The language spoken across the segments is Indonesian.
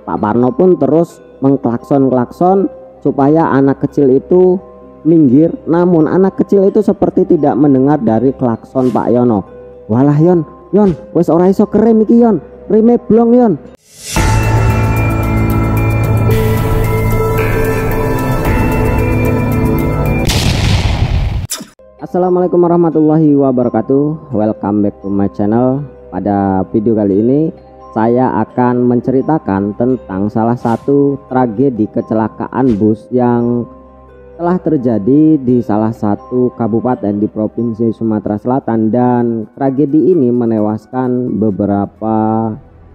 Pak Parno pun terus mengklakson-klakson supaya anak kecil itu minggir, namun anak kecil itu seperti tidak mendengar dari klakson Pak Yono. Walah Yon, wes ora iso kerem iki Yon, reme blong Yon. Assalamualaikum warahmatullahi wabarakatuh. Welcome back to my channel. Pada video kali ini saya akan menceritakan tentang salah satu tragedi kecelakaan bus yang telah terjadi di salah satu kabupaten di Provinsi Sumatera Selatan, dan tragedi ini menewaskan beberapa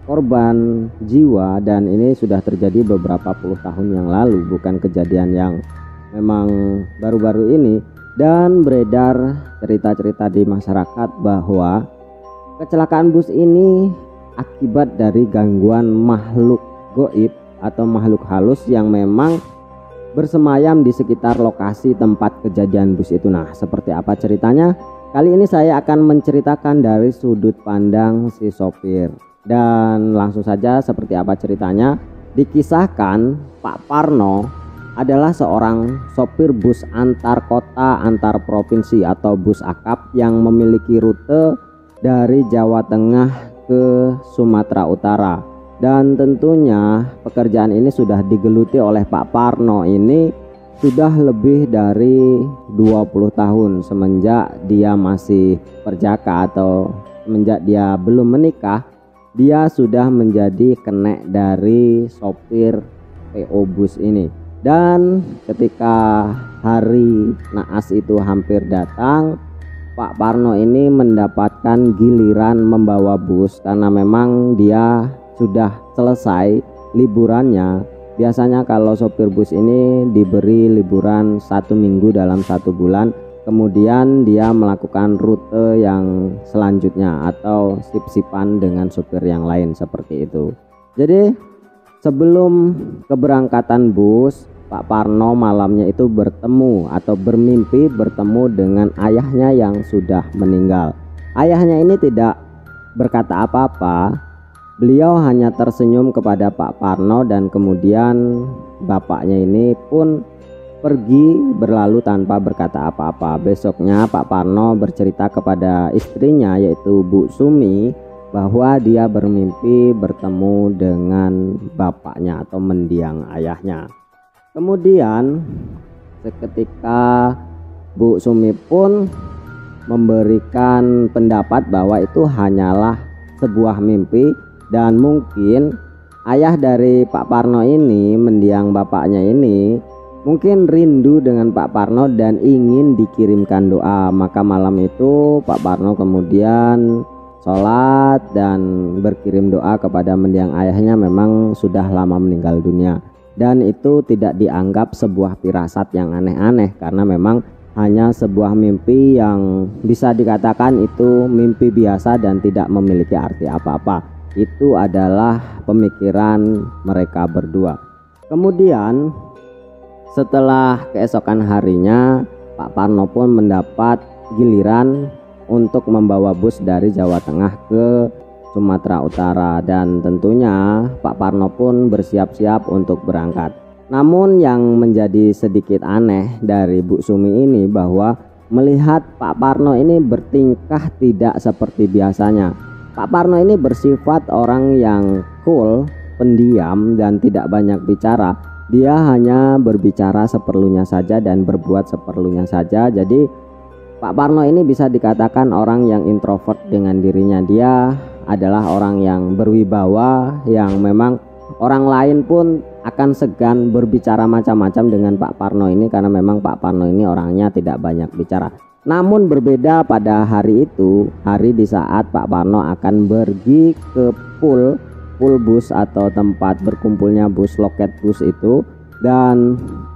korban jiwa, dan ini sudah terjadi beberapa puluh tahun yang lalu, bukan kejadian yang memang baru-baru ini. Dan beredar cerita-cerita di masyarakat bahwa kecelakaan bus ini akibat dari gangguan makhluk goib atau makhluk halus yang memang bersemayam di sekitar lokasi tempat kejadian bus itu. Nah, seperti apa ceritanya? Kali ini saya akan menceritakan dari sudut pandang si sopir. Dan langsung saja, seperti apa ceritanya? Dikisahkan Pak Parno adalah seorang sopir bus antar kota, antar provinsi atau bus akap yang memiliki rute dari Jawa Tengah ke Sumatera Utara. Dan tentunya pekerjaan ini sudah digeluti oleh Pak Parno ini sudah lebih dari 20 tahun semenjak dia masih perjaka atau semenjak dia belum menikah. Dia sudah menjadi kenek dari sopir PO bus ini. Dan ketika hari naas itu hampir datang, Pak Parno ini mendapatkan giliran membawa bus karena memang dia sudah selesai liburannya. Biasanya kalau sopir bus ini diberi liburan 1 minggu dalam 1 bulan, kemudian dia melakukan rute yang selanjutnya atau sip-sipan dengan sopir yang lain seperti itu. Jadi sebelum keberangkatan bus, Pak Parno malamnya itu bertemu atau bermimpi bertemu dengan ayahnya yang sudah meninggal. Ayahnya ini tidak berkata apa-apa. Beliau hanya tersenyum kepada Pak Parno, dan kemudian bapaknya ini pun pergi berlalu tanpa berkata apa-apa. Besoknya Pak Parno bercerita kepada istrinya, yaitu Bu Sumi, bahwa dia bermimpi bertemu dengan bapaknya atau mendiang ayahnya. Kemudian seketika Bu Sumi pun memberikan pendapat bahwa itu hanyalah sebuah mimpi, dan mungkin ayah dari Pak Parno ini, mendiang bapaknya ini, mungkin rindu dengan Pak Parno dan ingin dikirimkan doa. Maka malam itu Pak Parno kemudian sholat dan berkirim doa kepada mendiang ayahnya, memang sudah lama meninggal dunia. Dan itu tidak dianggap sebuah firasat yang aneh-aneh, karena memang hanya sebuah mimpi yang bisa dikatakan itu mimpi biasa dan tidak memiliki arti apa-apa. Itu adalah pemikiran mereka berdua. Kemudian setelah keesokan harinya, Pak Parno pun mendapat giliran untuk membawa bus dari Jawa Tengah ke Sumatera Utara, dan tentunya Pak Parno pun bersiap-siap untuk berangkat. Namun yang menjadi sedikit aneh dari Bu Sumi ini bahwa melihat Pak Parno ini bertingkah tidak seperti biasanya. Pak Parno ini bersifat orang yang cool, pendiam, dan tidak banyak bicara. Dia hanya berbicara seperlunya saja dan berbuat seperlunya saja. Jadi Pak Parno ini bisa dikatakan orang yang introvert dengan dirinya. Dia adalah orang yang berwibawa, yang memang orang lain pun akan segan berbicara macam-macam dengan Pak Parno ini, karena memang Pak Parno ini orangnya tidak banyak bicara. Namun berbeda pada hari itu, hari di saat Pak Parno akan pergi ke pool bus atau tempat berkumpulnya bus, loket bus itu, dan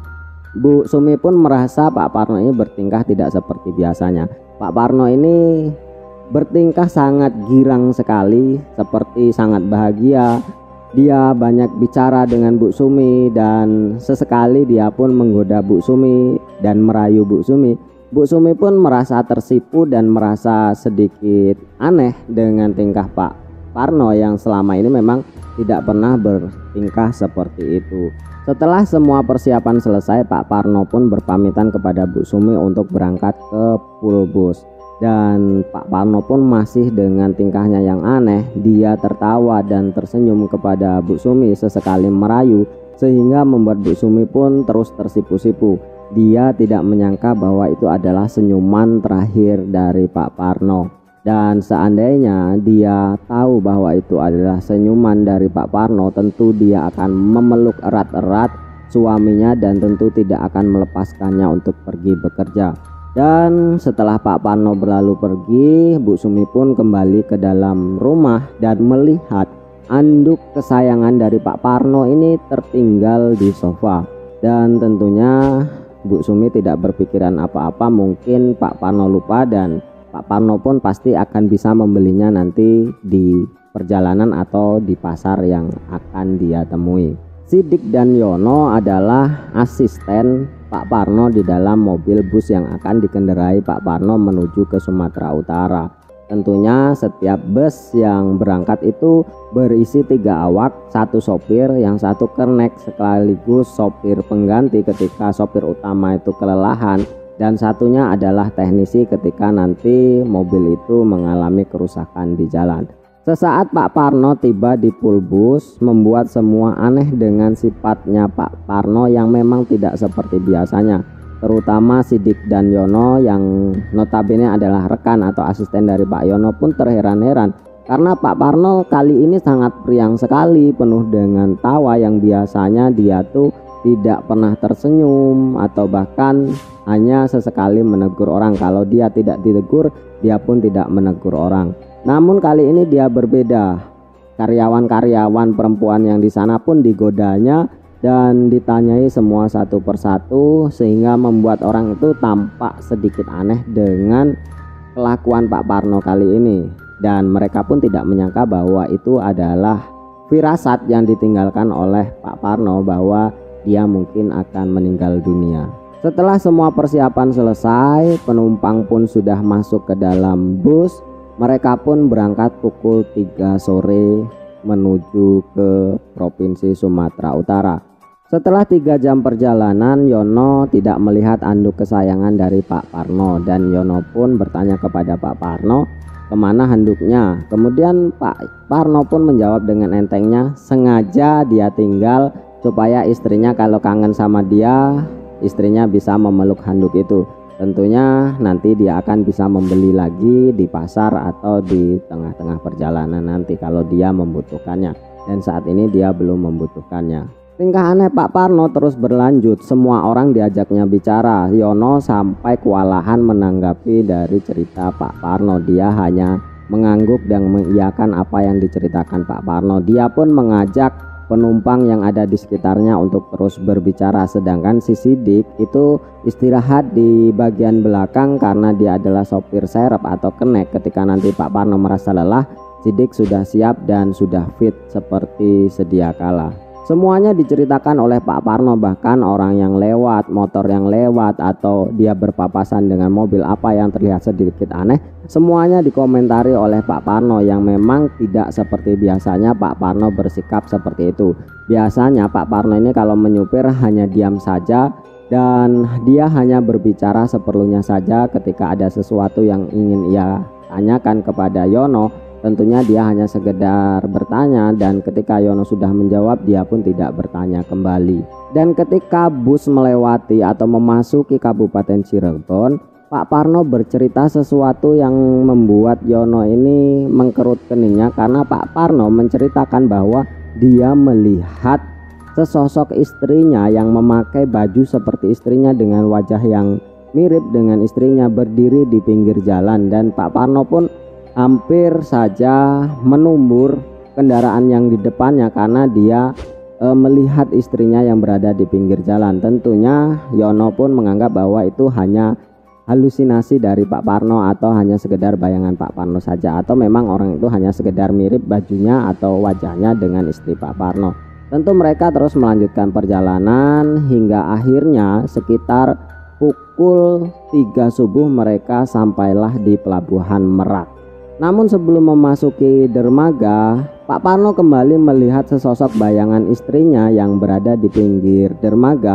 Bu Sumi pun merasa Pak Parno ini bertingkah tidak seperti biasanya. Pak Parno ini bertingkah sangat girang sekali, seperti sangat bahagia. Dia banyak bicara dengan Bu Sumi, dan sesekali dia pun menggoda Bu Sumi dan merayu Bu Sumi. Bu Sumi pun merasa tersipu dan merasa sedikit aneh dengan tingkah Pak Parno yang selama ini memang tidak pernah bertingkah seperti itu. Setelah semua persiapan selesai, Pak Parno pun berpamitan kepada Bu Sumi untuk berangkat ke Pulbus. Dan Pak Parno pun masih dengan tingkahnya yang aneh, dia tertawa dan tersenyum kepada Bu Sumi sesekali merayu, sehingga membuat Bu Sumi pun terus tersipu-sipu. Dia tidak menyangka bahwa itu adalah senyuman terakhir dari Pak Parno. Dan seandainya dia tahu bahwa itu adalah senyuman dari Pak Parno, tentu dia akan memeluk erat-erat suaminya dan tentu tidak akan melepaskannya untuk pergi bekerja. Dan setelah Pak Parno berlalu pergi, Bu Sumi pun kembali ke dalam rumah dan melihat anduk kesayangan dari Pak Parno ini tertinggal di sofa. Dan tentunya Bu Sumi tidak berpikiran apa-apa, mungkin Pak Parno lupa dan Pak Parno pun pasti akan bisa membelinya nanti di perjalanan atau di pasar yang akan dia temui. Sidik dan Yono adalah asisten Pak Parno di dalam mobil bus yang akan dikendarai Pak Parno menuju ke Sumatera Utara. Tentunya setiap bus yang berangkat itu berisi 3 awak, 1 sopir, yang 1 kernek sekaligus sopir pengganti ketika sopir utama itu kelelahan, dan satunya adalah teknisi ketika nanti mobil itu mengalami kerusakan di jalan. Sesaat Pak Parno tiba di Pulbus, membuat semua aneh dengan sifatnya Pak Parno yang memang tidak seperti biasanya. Terutama Sidik dan Yono yang notabene adalah rekan atau asisten dari Pak Yono pun terheran-heran karena Pak Parno kali ini sangat periang sekali, penuh dengan tawa yang biasanya dia tuh tidak pernah tersenyum atau bahkan hanya sesekali menegur orang. Kalau dia tidak ditegur, dia pun tidak menegur orang. Namun kali ini dia berbeda. Karyawan-karyawan perempuan yang di sana pun digodanya dan ditanyai semua satu persatu, sehingga membuat orang itu tampak sedikit aneh dengan kelakuan Pak Parno kali ini. Dan mereka pun tidak menyangka bahwa itu adalah firasat yang ditinggalkan oleh Pak Parno bahwa dia mungkin akan meninggal dunia. Setelah semua persiapan selesai, penumpang pun sudah masuk ke dalam bus. Mereka pun berangkat pukul 3 sore menuju ke Provinsi Sumatera Utara. Setelah 3 jam perjalanan, Yono tidak melihat anduk kesayangan dari Pak Parno dan Yono pun bertanya kepada Pak Parno, kemana handuknya? Kemudian Pak Parno pun menjawab dengan entengnya, sengaja dia tinggal supaya istrinya kalau kangen sama dia, istrinya bisa memeluk handuk itu. Tentunya nanti dia akan bisa membeli lagi di pasar atau di tengah-tengah perjalanan nanti kalau dia membutuhkannya. Dan saat ini dia belum membutuhkannya. Tingkah aneh Pak Parno terus berlanjut. Semua orang diajaknya bicara. Yono sampai kewalahan menanggapi dari cerita Pak Parno. Dia hanya mengangguk dan mengiyakan apa yang diceritakan Pak Parno. Dia pun mengajak penumpang yang ada di sekitarnya untuk terus berbicara, sedangkan si Sidik itu istirahat di bagian belakang karena dia adalah sopir serep atau kenek. Ketika nanti Pak Parno merasa lelah, Sidik sudah siap dan sudah fit seperti sedia kala. Semuanya diceritakan oleh Pak Parno, bahkan orang yang lewat, motor yang lewat, atau dia berpapasan dengan mobil apa yang terlihat sedikit aneh, semuanya dikomentari oleh Pak Parno yang memang tidak seperti biasanya Pak Parno bersikap seperti itu. Biasanya Pak Parno ini kalau menyupir hanya diam saja dan dia hanya berbicara seperlunya saja. Ketika ada sesuatu yang ingin ia tanyakan kepada Yono, tentunya dia hanya sekedar bertanya, dan ketika Yono sudah menjawab, dia pun tidak bertanya kembali. Dan ketika bus melewati atau memasuki Kabupaten Cirebon, Pak Parno bercerita sesuatu yang membuat Yono ini mengkerut keningnya, karena Pak Parno menceritakan bahwa dia melihat sesosok istrinya yang memakai baju seperti istrinya dengan wajah yang mirip dengan istrinya berdiri di pinggir jalan. Dan Pak Parno pun hampir saja menumbur kendaraan yang di depannya karena dia melihat istrinya yang berada di pinggir jalan. Tentunya Yono pun menganggap bahwa itu hanya halusinasi dari Pak Parno atau hanya sekedar bayangan Pak Parno saja, atau memang orang itu hanya sekedar mirip bajunya atau wajahnya dengan istri Pak Parno. Tentu mereka terus melanjutkan perjalanan hingga akhirnya sekitar pukul 3 subuh mereka sampailah di Pelabuhan Merak. Namun sebelum memasuki dermaga, Pak Parno kembali melihat sesosok bayangan istrinya yang berada di pinggir dermaga,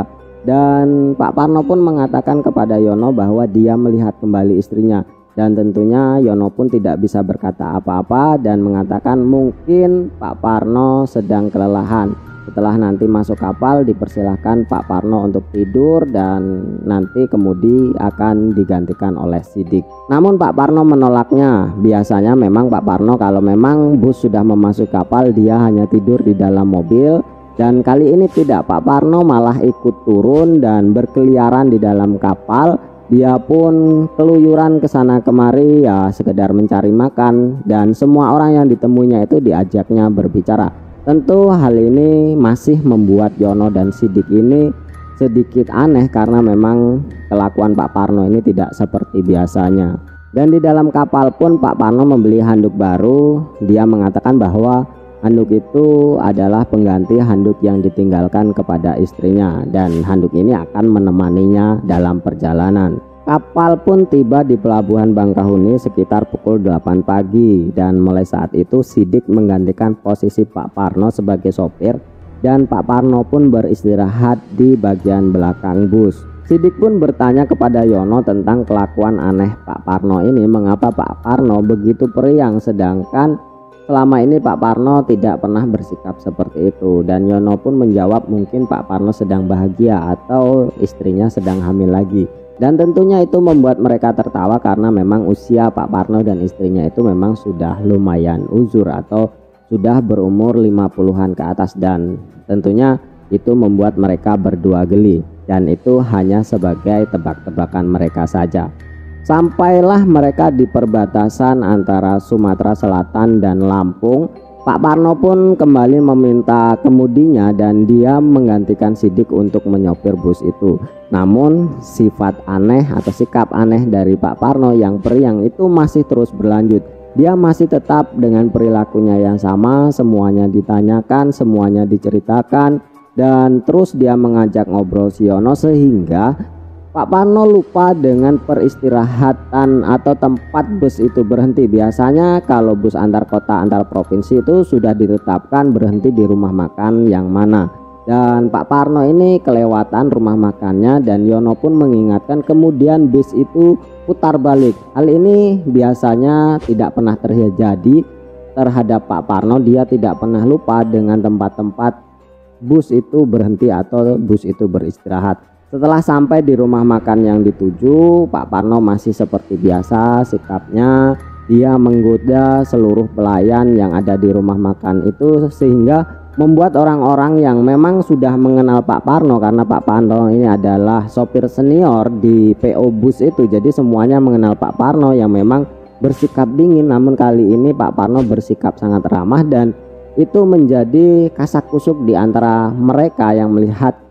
dan Pak Parno pun mengatakan kepada Yono bahwa dia melihat kembali istrinya. Dan tentunya Yono pun tidak bisa berkata apa-apa dan mengatakan mungkin Pak Parno sedang kelelahan. Setelah nanti masuk kapal dipersilahkan Pak Parno untuk tidur dan nanti kemudi akan digantikan oleh Sidik. Namun Pak Parno menolaknya. Biasanya memang Pak Parno kalau memang bus sudah memasuki kapal dia hanya tidur di dalam mobil, dan kali ini tidak. Pak Parno malah ikut turun dan berkeliaran di dalam kapal. Dia pun keluyuran ke sana kemari ya sekedar mencari makan, dan semua orang yang ditemuinya itu diajaknya berbicara. Tentu hal ini masih membuat Yono dan Sidik ini sedikit aneh karena memang kelakuan Pak Parno ini tidak seperti biasanya. Dan di dalam kapal pun Pak Parno membeli handuk baru. Dia mengatakan bahwa handuk itu adalah pengganti handuk yang ditinggalkan kepada istrinya, dan handuk ini akan menemaninya dalam perjalanan. Kapal pun tiba di pelabuhan Bangkahuni sekitar pukul 8 pagi, dan mulai saat itu Sidik menggantikan posisi Pak Parno sebagai sopir, dan Pak Parno pun beristirahat di bagian belakang bus. Sidik pun bertanya kepada Yono tentang kelakuan aneh Pak Parno ini, mengapa Pak Parno begitu periang sedangkan selama ini Pak Parno tidak pernah bersikap seperti itu. Dan Yono pun menjawab mungkin Pak Parno sedang bahagia atau istrinya sedang hamil lagi. Dan tentunya itu membuat mereka tertawa karena memang usia Pak Parno dan istrinya itu memang sudah lumayan uzur atau sudah berumur 50-an ke atas, dan tentunya itu membuat mereka berdua geli, dan itu hanya sebagai tebak-tebakan mereka saja. Sampailah mereka di perbatasan antara Sumatera Selatan dan Lampung. Pak Parno pun kembali meminta kemudinya dan dia menggantikan Sidik untuk menyopir bus itu. Namun sifat aneh atau sikap aneh dari Pak Parno yang periang itu masih terus berlanjut. Dia masih tetap dengan perilakunya yang sama, semuanya ditanyakan, semuanya diceritakan, dan terus dia mengajak ngobrol si Yono sehingga Pak Parno lupa dengan peristirahatan atau tempat bus itu berhenti. Biasanya kalau bus antar kota antar provinsi itu sudah ditetapkan berhenti di rumah makan yang mana, dan Pak Parno ini kelewatan rumah makannya, dan Yono pun mengingatkan, kemudian bis itu putar balik. Hal ini biasanya tidak pernah terjadi terhadap Pak Parno. Dia tidak pernah lupa dengan tempat-tempat bus itu berhenti atau bus itu beristirahat. Setelah sampai di rumah makan yang dituju, Pak Parno masih seperti biasa sikapnya. Dia menggoda seluruh pelayan yang ada di rumah makan itu, sehingga membuat orang-orang yang memang sudah mengenal Pak Parno, karena Pak Parno ini adalah sopir senior di PO bus itu, jadi semuanya mengenal Pak Parno yang memang bersikap dingin. Namun kali ini Pak Parno bersikap sangat ramah, dan itu menjadi kasak-kusuk di antara mereka yang melihat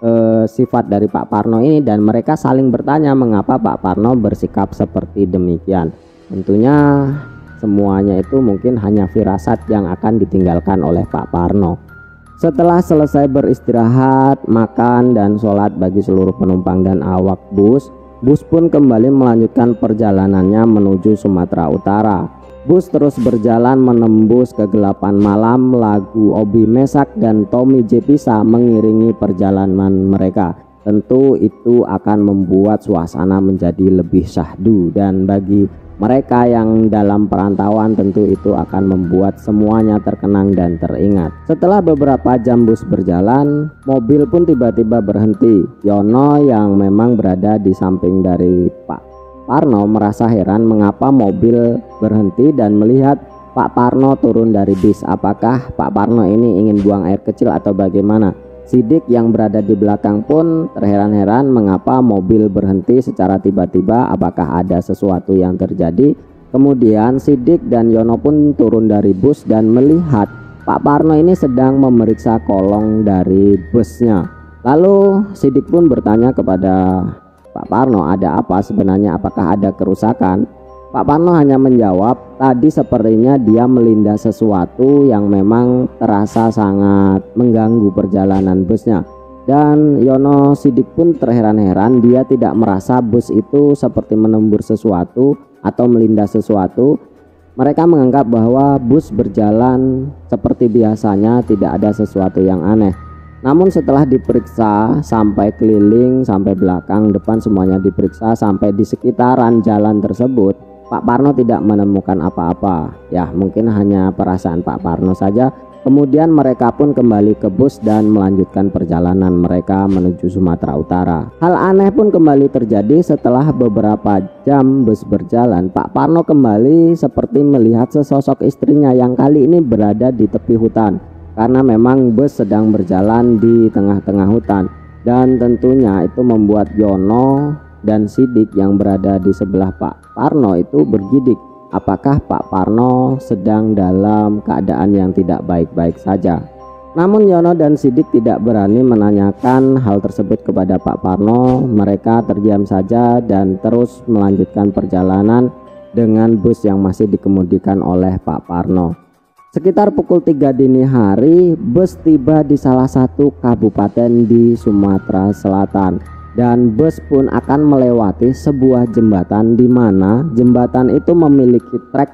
sifat dari Pak Parno ini, dan mereka saling bertanya mengapa Pak Parno bersikap seperti demikian. Tentunya semuanya itu mungkin hanya firasat yang akan ditinggalkan oleh Pak Parno. Setelah selesai beristirahat, makan, dan sholat bagi seluruh penumpang dan awak bus, bus pun kembali melanjutkan perjalanannya menuju Sumatera Utara. Bus terus berjalan menembus kegelapan malam. Lagu Obi Mesak dan Tommy J Pisa mengiringi perjalanan mereka. Tentu itu akan membuat suasana menjadi lebih syahdu, dan bagi mereka yang dalam perantauan tentu itu akan membuat semuanya terkenang dan teringat. Setelah beberapa jam bus berjalan, mobil pun tiba-tiba berhenti. Yono yang memang berada di samping dari Pak Parno merasa heran mengapa mobil berhenti dan melihat Pak Parno turun dari bis. Apakah Pak Parno ini ingin buang air kecil atau bagaimana? Sidik yang berada di belakang pun terheran-heran mengapa mobil berhenti secara tiba-tiba, apakah ada sesuatu yang terjadi. Kemudian Sidik dan Yono pun turun dari bus dan melihat Pak Parno ini sedang memeriksa kolong dari busnya. Lalu Sidik pun bertanya kepada Pak Parno, ada apa sebenarnya, apakah ada kerusakan? Pak Parno hanya menjawab, tadi sepertinya dia melindas sesuatu yang memang terasa sangat mengganggu perjalanan busnya. Dan Yono Sidik pun terheran-heran, dia tidak merasa bus itu seperti menembur sesuatu atau melindas sesuatu. Mereka menganggap bahwa bus berjalan seperti biasanya, tidak ada sesuatu yang aneh. Namun setelah diperiksa sampai keliling, sampai belakang, depan, semuanya diperiksa sampai di sekitaran jalan tersebut, Pak Parno tidak menemukan apa-apa. Ya, mungkin hanya perasaan Pak Parno saja. Kemudian mereka pun kembali ke bus dan melanjutkan perjalanan mereka menuju Sumatera Utara. Hal aneh pun kembali terjadi setelah beberapa jam bus berjalan. Pak Parno kembali seperti melihat sesosok istrinya yang kali ini berada di tepi hutan. Karena memang bus sedang berjalan di tengah-tengah hutan. Dan tentunya itu membuat Yono dan Sidik yang berada di sebelah Pak Parno itu bergidik. Apakah Pak Parno sedang dalam keadaan yang tidak baik-baik saja? Namun Yono dan Sidik tidak berani menanyakan hal tersebut kepada Pak Parno. Mereka terdiam saja dan terus melanjutkan perjalanan dengan bus yang masih dikemudikan oleh Pak Parno. Sekitar pukul 3 dini hari, bus tiba di salah satu kabupaten di Sumatera Selatan. Dan bus pun akan melewati sebuah jembatan di mana jembatan itu memiliki trek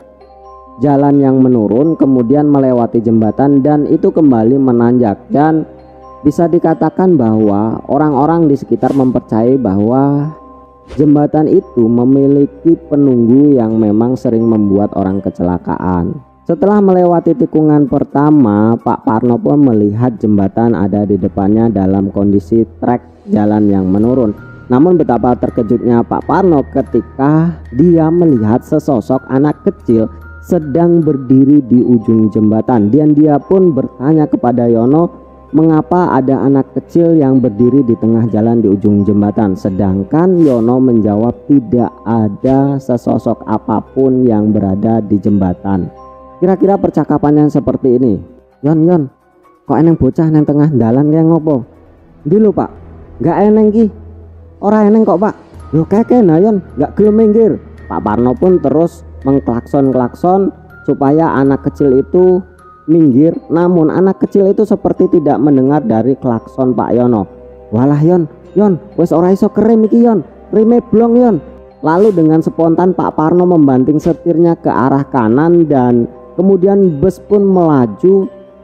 jalan yang menurun, kemudian melewati jembatan dan itu kembali menanjak. Dan bisa dikatakan bahwa orang-orang di sekitar mempercayai bahwa jembatan itu memiliki penunggu yang memang sering membuat orang kecelakaan. Setelah melewati tikungan pertama, Pak Parno pun melihat jembatan ada di depannya dalam kondisi trek jalan yang menurun. Namun betapa terkejutnya Pak Parno ketika dia melihat sesosok anak kecil sedang berdiri di ujung jembatan. Dan dia pun bertanya kepada Yono, mengapa ada anak kecil yang berdiri di tengah jalan di ujung jembatan. Sedangkan Yono menjawab tidak ada sesosok apapun yang berada di jembatan. Kira-kira percakapan yang seperti ini, Yon, kok eneng bocah neng tengah dalan kayak ngopo? Ndi lho Pak, gak eneng ki. Ora eneng kok Pak. Yo keke nah Yon, gak gelem minggir. Pak Parno pun terus mengklakson-klakson supaya anak kecil itu minggir. Namun anak kecil itu seperti tidak mendengar dari klakson Pak Yono. Walah Yon, wes ora iso kerem iki Yon, reme blong Yon. Lalu dengan spontan Pak Parno membanting setirnya ke arah kanan dan kemudian bus pun melaju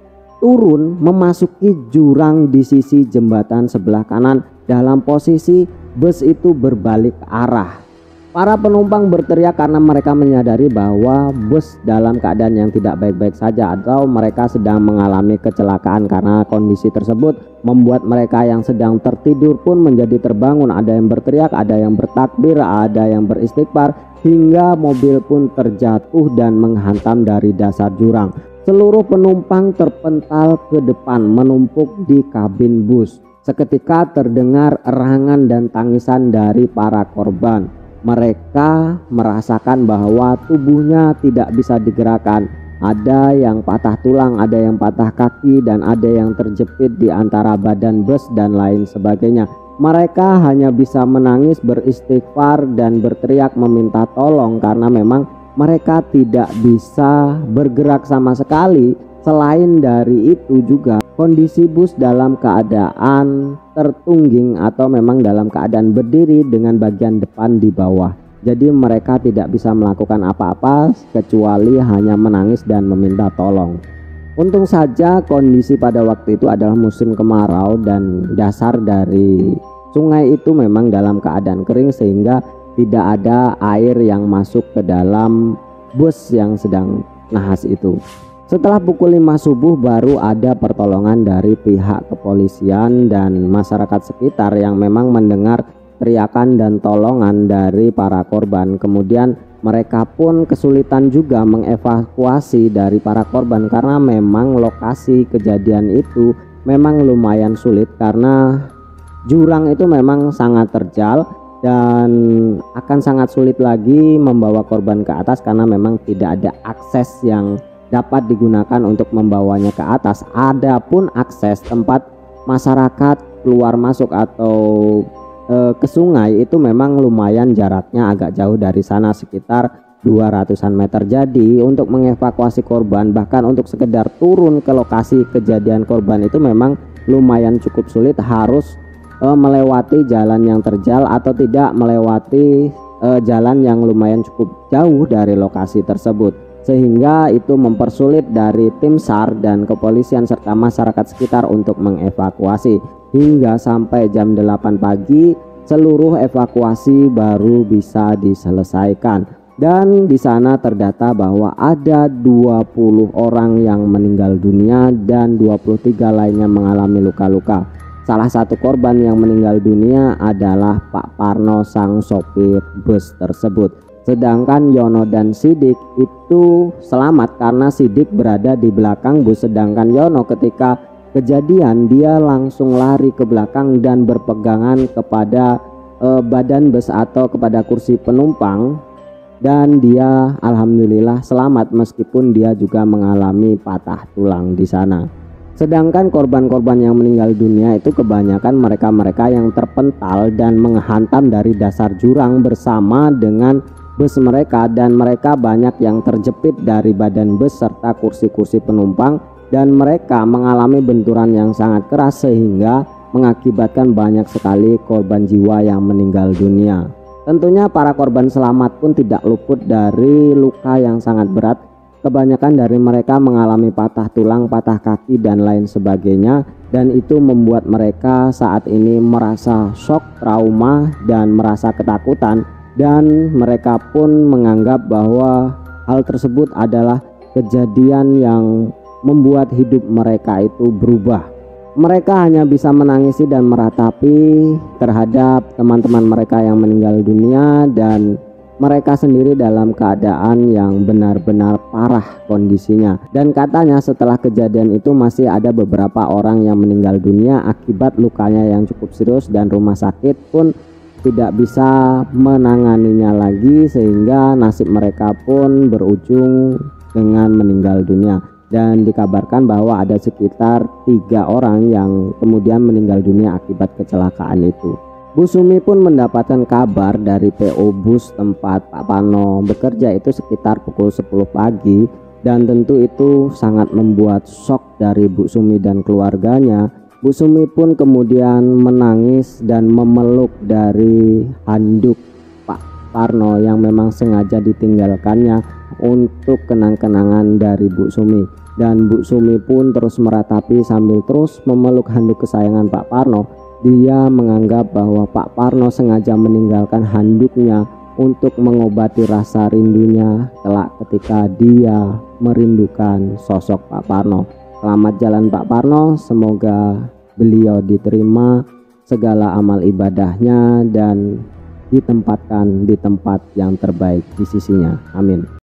turun memasuki jurang di sisi jembatan sebelah kanan. Dalam posisi bus itu berbalik arah. Para penumpang berteriak karena mereka menyadari bahwa bus dalam keadaan yang tidak baik-baik saja atau mereka sedang mengalami kecelakaan. Karena kondisi tersebut membuat mereka yang sedang tertidur pun menjadi terbangun. Ada yang berteriak, ada yang bertakbir, ada yang beristighfar, hingga mobil pun terjatuh dan menghantam dari dasar jurang. Seluruh penumpang terpental ke depan menumpuk di kabin bus. Seketika terdengar erangan dan tangisan dari para korban. Mereka merasakan bahwa tubuhnya tidak bisa digerakkan. Ada yang patah tulang, ada yang patah kaki, dan ada yang terjepit di antara badan bus dan lain sebagainya. Mereka hanya bisa menangis, beristighfar, dan berteriak meminta tolong karena memang mereka tidak bisa bergerak sama sekali. Selain dari itu juga kondisi bus dalam keadaan tertungging atau memang dalam keadaan berdiri dengan bagian depan di bawah. Jadi mereka tidak bisa melakukan apa-apa kecuali hanya menangis dan meminta tolong. Untung saja kondisi pada waktu itu adalah musim kemarau dan dasar dari sungai itu memang dalam keadaan kering sehingga tidak ada air yang masuk ke dalam bus yang sedang nahas itu. Setelah pukul 5 subuh baru ada pertolongan dari pihak kepolisian dan masyarakat sekitar yang memang mendengar teriakan dan tolongan dari para korban. Kemudian mereka pun kesulitan juga mengevakuasi dari para korban karena memang lokasi kejadian itu memang lumayan sulit karena jurang itu memang sangat terjal dan akan sangat sulit lagi membawa korban ke atas karena memang tidak ada akses yang dapat digunakan untuk membawanya ke atas. Adapun akses tempat masyarakat keluar masuk atau ke sungai itu memang lumayan jaraknya agak jauh dari sana sekitar 200-an meter. Jadi untuk mengevakuasi korban bahkan untuk sekedar turun ke lokasi kejadian korban itu memang lumayan cukup sulit, harus melewati jalan yang terjal atau tidak melewati jalan yang lumayan cukup jauh dari lokasi tersebut. sehingga itu mempersulit dari tim SAR dan kepolisian serta masyarakat sekitar untuk mengevakuasi. Hingga sampai jam 8 pagi seluruh evakuasi baru bisa diselesaikan, dan di sana terdata bahwa ada 20 orang yang meninggal dunia dan 23 lainnya mengalami luka-luka. Salah satu korban yang meninggal dunia adalah Pak Parno, sang sopir bus tersebut. Sedangkan Yono dan Sidik itu selamat karena Sidik berada di belakang bus, sedangkan Yono ketika kejadian dia langsung lari ke belakang dan berpegangan kepada badan bus atau kepada kursi penumpang, dan dia alhamdulillah selamat meskipun dia juga mengalami patah tulang di sana. Sedangkan korban-korban yang meninggal dunia itu kebanyakan mereka-mereka yang terpental dan menghantam dari dasar jurang bersama dengan bus mereka, dan mereka banyak yang terjepit dari badan bus serta kursi-kursi penumpang, dan mereka mengalami benturan yang sangat keras sehingga mengakibatkan banyak sekali korban jiwa yang meninggal dunia. Tentunya para korban selamat pun tidak luput dari luka yang sangat berat. Kebanyakan dari mereka mengalami patah tulang, patah kaki dan lain sebagainya, dan itu membuat mereka saat ini merasa shock, trauma dan merasa ketakutan, dan mereka pun menganggap bahwa hal tersebut adalah kejadian yang membuat hidup mereka itu berubah. Mereka hanya bisa menangisi dan meratapi terhadap teman-teman mereka yang meninggal dunia, dan mereka sendiri dalam keadaan yang benar-benar parah kondisinya. Dan katanya setelah kejadian itu masih ada beberapa orang yang meninggal dunia akibat lukanya yang cukup serius, dan rumah sakit pun tidak bisa menanganinya lagi sehingga nasib mereka pun berujung dengan meninggal dunia. Dan dikabarkan bahwa ada sekitar 3 orang yang kemudian meninggal dunia akibat kecelakaan itu. Bu Sumi pun mendapatkan kabar dari PO bus tempat Pak Parno bekerja itu sekitar pukul 10 pagi, dan tentu itu sangat membuat shock dari Bu Sumi dan keluarganya. Bu Sumi pun kemudian menangis dan memeluk dari handuk Pak Parno yang memang sengaja ditinggalkannya untuk kenang-kenangan dari Bu Sumi. Dan Bu Sumi pun terus meratapi sambil terus memeluk handuk kesayangan Pak Parno. Dia menganggap bahwa Pak Parno sengaja meninggalkan handuknya untuk mengobati rasa rindunya kelak ketika dia merindukan sosok Pak Parno. Selamat jalan Pak Parno, semoga beliau diterima segala amal ibadahnya dan ditempatkan di tempat yang terbaik di sisinya. Amin.